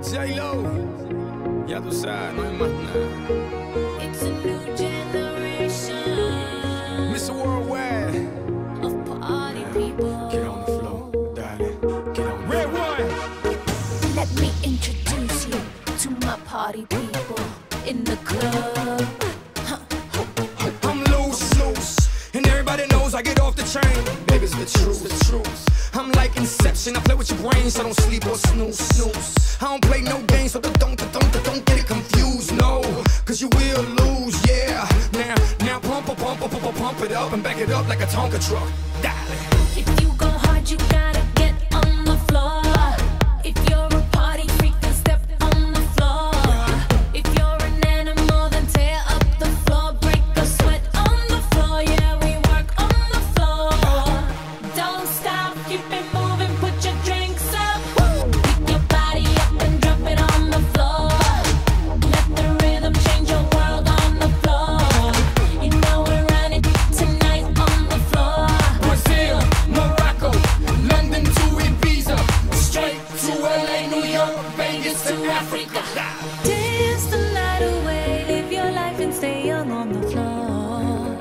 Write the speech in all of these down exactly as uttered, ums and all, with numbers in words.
J-Lo, ya tú sabes, no hay más nada. It's a new generation, mister Worldwide, of party people. get on the floor, darling, get on the Red one. Let me introduce you to my party people in the club. I'm loose, loose, and everybody knows I get off the train. Baby's the truth, the truth. I'm like Inception, I play with your brain, so don't sleep or snooze, snooze. I don't play no games, so don't, don't, don't, don't get it confused, no. Cause you will lose, yeah. Now, now pump, pump, pump, pump, pump, pump it up and back it up like a Tonka truck. Darling. If you go hard, you gotta get on the floor. If you're a party freak, then step on the floor. If you're an animal, then tear up the floor. Break a sweat on the floor, yeah, we work on the floor. Don't stop, keep it moving, put your drinks up. Pick your body up and drop it on the floor. Let the rhythm change your world on the floor. You know we're running tonight on the floor. Brazil, Morocco, London to Ibiza, straight to L A, New York, Vegas to Africa. Dance the night away, live your life and stay young on the floor.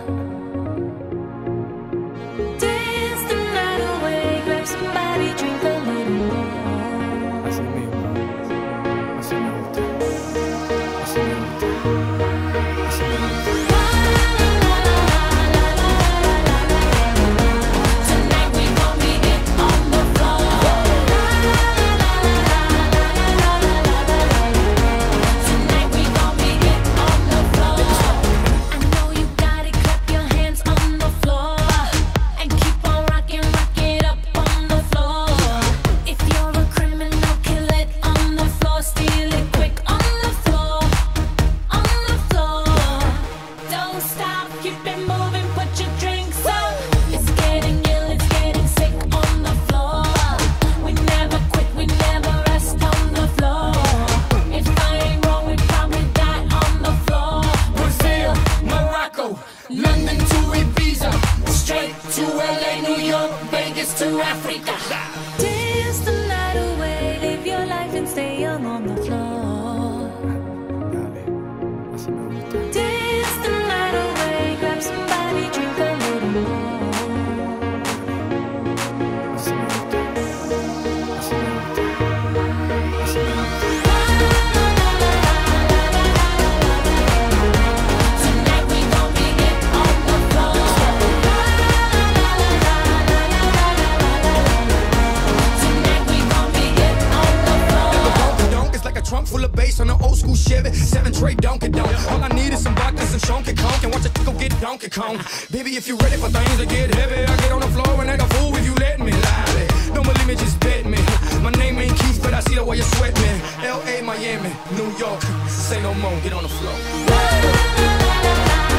Dance the night away, grab somebody, drink a little more. Así mismo, así me gusta, así me gusta, así me gusta. Tonight we gon' be it on the floor. Tonight we gon' be it on the floor. I know you got it, clap your hands on the floor. And keep on rocking, rock it up on the floor. If you're a criminal, kill it on the floor. Steal it quick on the floor. On the floor. Don't stop, keep it moving, put your drinks up. It's getting ill, it's getting sick on the floor. We never quit, we never rest on the floor. If I ain't wrong, we probably die on the floor. Brazil, Morocco, London to Ibiza, straight to L A, New York, Vegas to Africa. Dance the night away, live your life and stay young on the floor. Dale, así me gusta. Dance the night away, grab somebody, drink a little more. Así me gusta, así me gusta, así me gusta. Tonight we gon' be it on the floor. Tonight we gon' be it on the floor. Donk it's like a trunk full of bass on an old school Chevy, seven tray Donkey Donk. All I need is some vodka, some Shonky Conk, and watch a go get Donkey Kong. Baby, if you ready for things to get heavy, I get on the floor and act a fool if you let me. Lie. Don't believe me, just bet me. My name ain't Keith, but I see the way you sweat me. L A, Miami, New York, say no more, get on the floor.